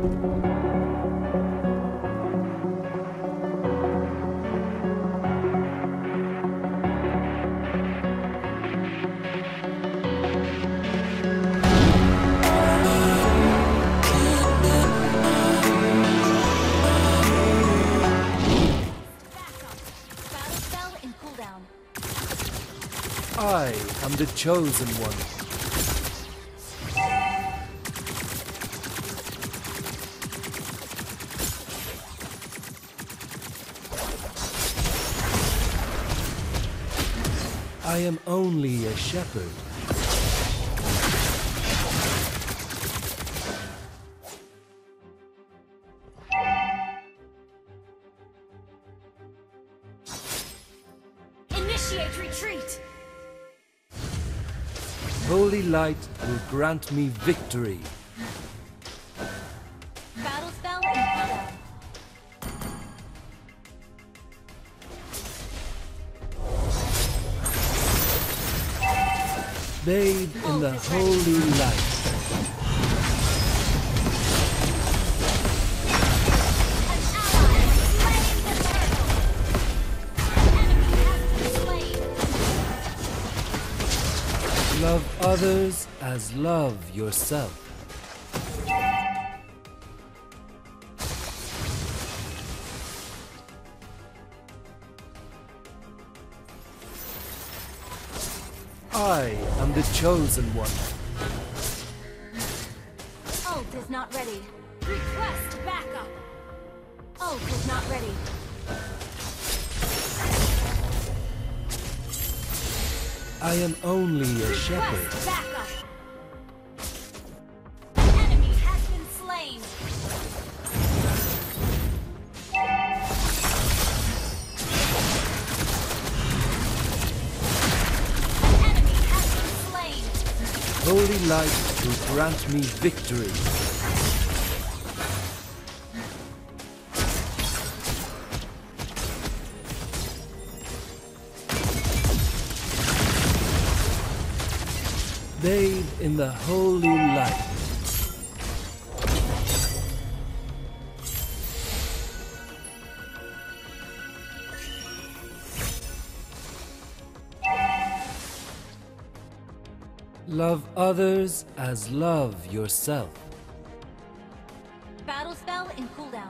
I am the chosen one. I am only a shepherd. Initiate retreat! Holy light will grant me victory. Battle spell and cooldown. Bathe in the holy light. An ally has slain the turtle! An enemy has been slain! Love others as love yourself. I am the chosen one. Ult is not ready. Request backup! Ult is not ready. I am only a shepherd. Request backup! An enemy has been slain! An enemy has been slain! Holy light will grant me victory. Bathe in the holy light. Love others as love yourself. Battle spell in cooldown.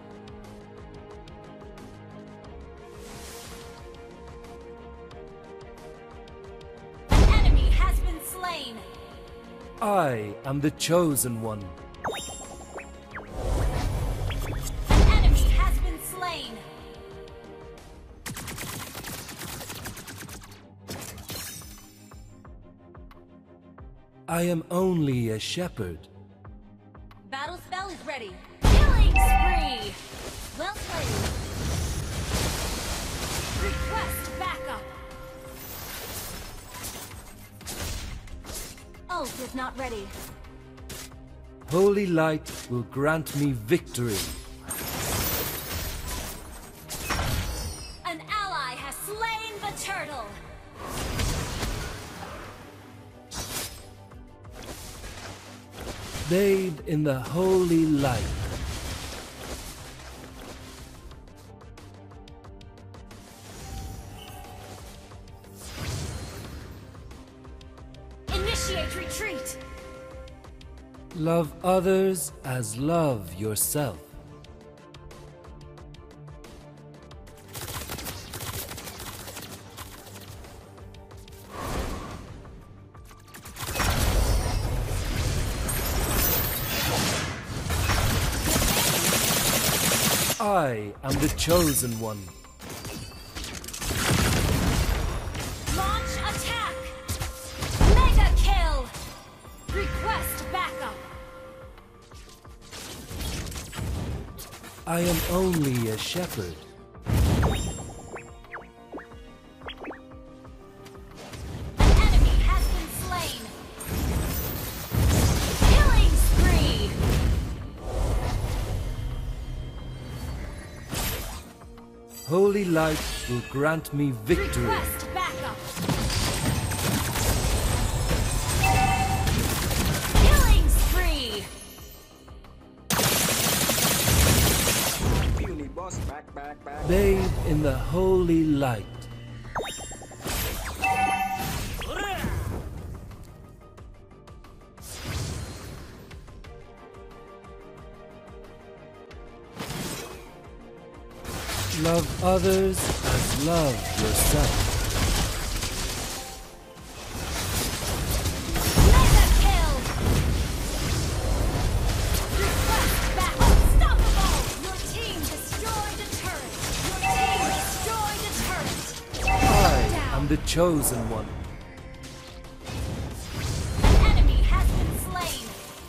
An enemy has been slain! I am the chosen one. An enemy has been slain! I am only a shepherd. Battle spell is ready. Killing spree! Well played. Request backup! Ult is not ready. Holy light will grant me victory. An ally has slain the turtle! Bathe in the holy light. Initiate retreat! Love others as love yourself. I am the chosen one. Launch attack! Mega kill! Request backup! I am only a shepherd. An enemy has been slain! Killing spree! Holy light will grant me victory. Request backup! Killing spree! Bathe in the holy light. Love others as love yourself. Mega kill! Request back! Unstoppable! Your team destroyed a turret! Your team destroyed a turret! I am the chosen one. An enemy has been slain!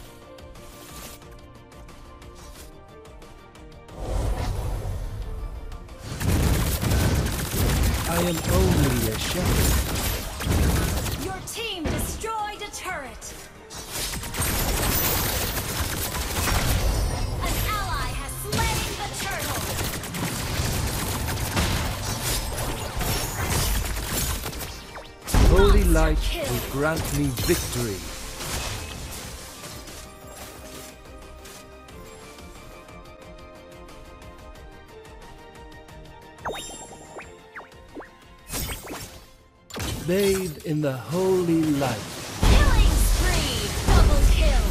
I am only a shepherd. Your team destroyed a turret! An ally has slain the turtle! Holy light kill. will grant me victory. Bathe in the holy light. Killing spree! Double kill!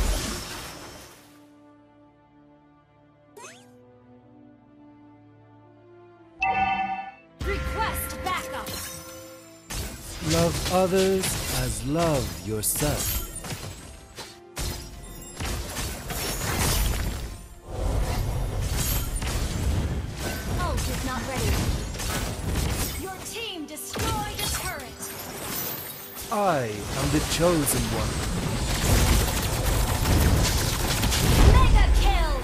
Request backup! Love others as love yourself. Ult is not ready. Your team destroyed a turret! I am the chosen one. Mega kill!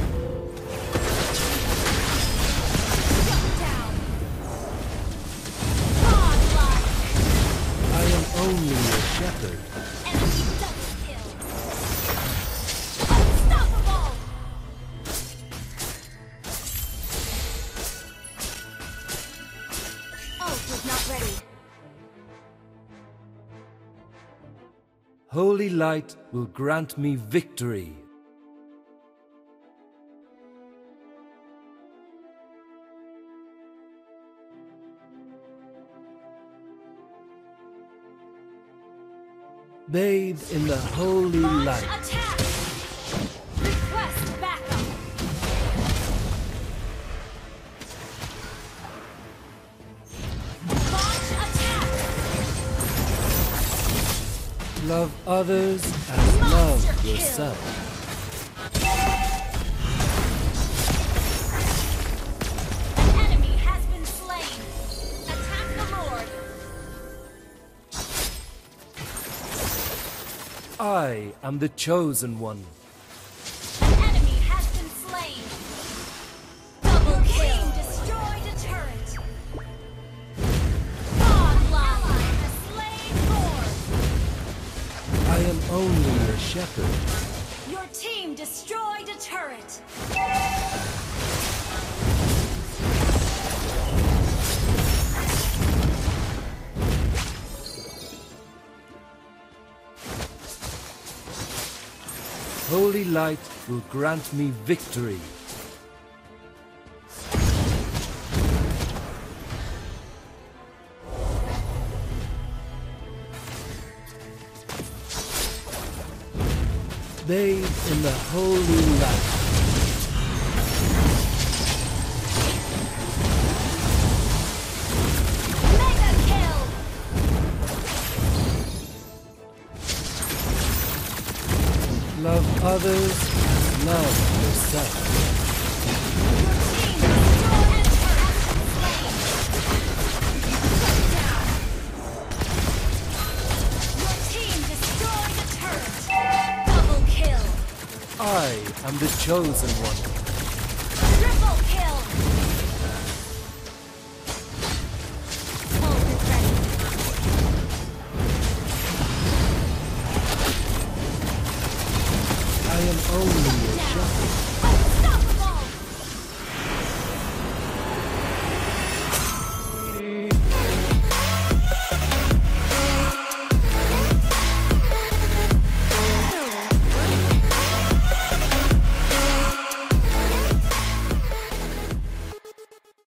Shut down! Godlike! I am only a shepherd. Enemy double kill! Unstoppable! Ult is not ready. Holy light will grant me victory. Bathe in the holy Launch light. attack! Request backup! Launch attack! Love others as love yourself. An enemy has been slain. Attack the Lord. I am the chosen one. An enemy has been slain. Double kill. Destroyed a turret. Godlike. Ally has slain Lord. I am only a shepherd. Your team destroyed a turret. Holy light will grant me victory. Bathe in the holy light. Mega kill. Love others as love yourself. Your team destroyed a turret. Slain. Shut down. Your team destroyed a turret. Double kill. I am the chosen one. Triple kill. Ult is ready. I am only a shepherd.